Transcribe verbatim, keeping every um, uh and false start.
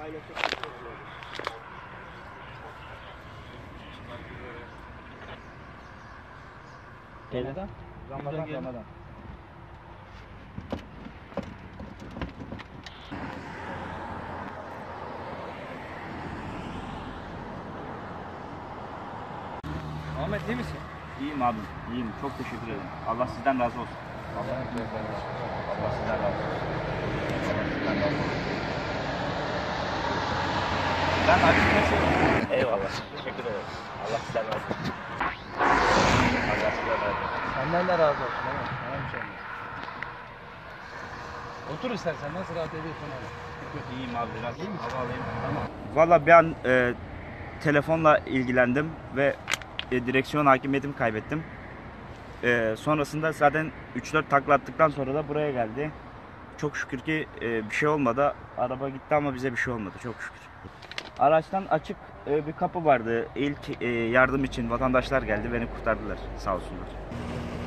Ramazan? Ramazan, Ramazan. Ahmet iyi misin? İyiyim abim, iyiyim. Çok teşekkür ederim. Allah sizden razı olsun. Allah sizden razı olsun. Allah sizden razı olsun. Ben Arif Taş'ım. Eyvallah. Teşekkür ederim. Allah sizden razı olsun. Allah sizden razı olsun. Senden de razı olsun. Evet. Bana bir şey olmaz. Otur istersen, nasıl rahat ediyorsun abi? İyiyim abi, biraz iyi mi? Hava alayım. Tamam. Valla ben e, telefonla ilgilendim ve e, direksiyon hakimiyetimi kaybettim. E, sonrasında zaten üç dört takla attıktan sonra da buraya geldi. Çok şükür ki e, bir şey olmadı. Araba gitti ama bize bir şey olmadı çok şükür. Araçtan açık e, bir kapı vardı. İlk e, yardım için vatandaşlar geldi, beni kurtardılar sağ olsunlar.